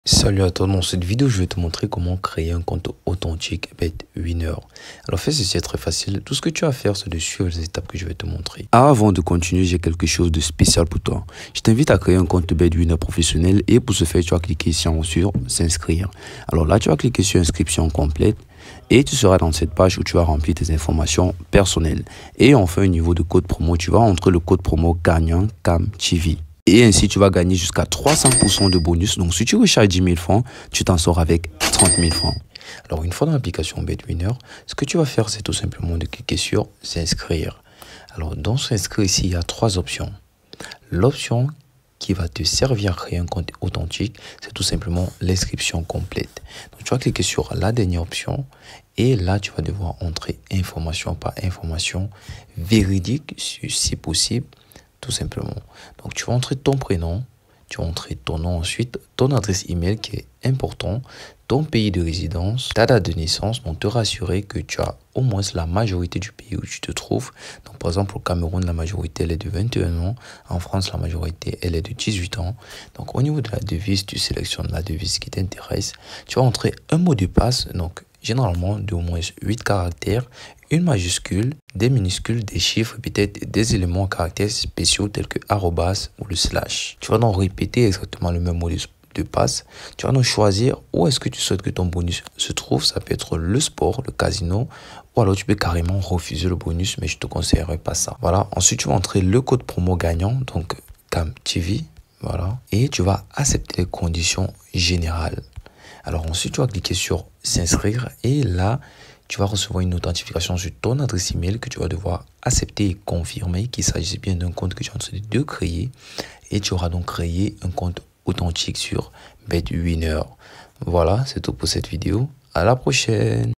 Salut à toi, dans cette vidéo je vais te montrer comment créer un compte authentique BetWinner. Alors fais ceci, c'est très facile, tout ce que tu as à faire c'est de suivre les étapes que je vais te montrer. Avant de continuer, j'ai quelque chose de spécial pour toi. Je t'invite à créer un compte BetWinner professionnel et pour ce faire tu vas cliquer ici en haut sur s'inscrire. Alors là tu vas cliquer sur inscription complète et tu seras dans cette page où tu vas remplir tes informations personnelles. Et enfin au niveau de code promo, tu vas entrer le code promo gagnant CAMTV. Et ainsi, tu vas gagner jusqu'à 300% de bonus. Donc, si tu recharges 10 000 francs, tu t'en sors avec 30 000 francs. Alors, une fois dans l'application BetWinner, ce que tu vas faire, c'est tout simplement de cliquer sur s'inscrire. Alors, dans s'inscrire ici, il y a trois options. L'option qui va te servir à créer un compte authentique, c'est tout simplement l'inscription complète. Donc, tu vas cliquer sur la dernière option et là, tu vas devoir entrer information par information véridique, si possible. Tout simplement. Donc, tu vas entrer ton prénom, tu vas entrer ton nom ensuite, ton adresse email qui est important, ton pays de résidence, ta date de naissance, donc te rassurer que tu as au moins la majorité du pays où tu te trouves. Donc, par exemple, au Cameroun, la majorité, elle est de 21 ans. En France, la majorité, elle est de 18 ans. Donc, au niveau de la devise, tu sélectionnes la devise qui t'intéresse. Tu vas entrer un mot de passe, donc généralement de au moins 8 caractères, une majuscule, des minuscules, des chiffres, peut-être des éléments à caractères spéciaux tels que arrobas ou le slash. Tu vas donc répéter exactement le même mot de passe. Tu vas donc choisir où est-ce que tu souhaites que ton bonus se trouve. Ça peut être le sport, le casino, ou alors tu peux carrément refuser le bonus, mais je te conseillerais pas ça. Voilà. Ensuite, tu vas entrer le code promo gagnant, donc CAMTV. Voilà. Et tu vas accepter les conditions générales. Alors ensuite, tu vas cliquer sur s'inscrire et là, tu vas recevoir une notification sur ton adresse email que tu vas devoir accepter et confirmer qu'il s'agit bien d'un compte que tu es en train de créer. Et tu auras donc créé un compte authentique sur BetWinner. Voilà, c'est tout pour cette vidéo. À la prochaine.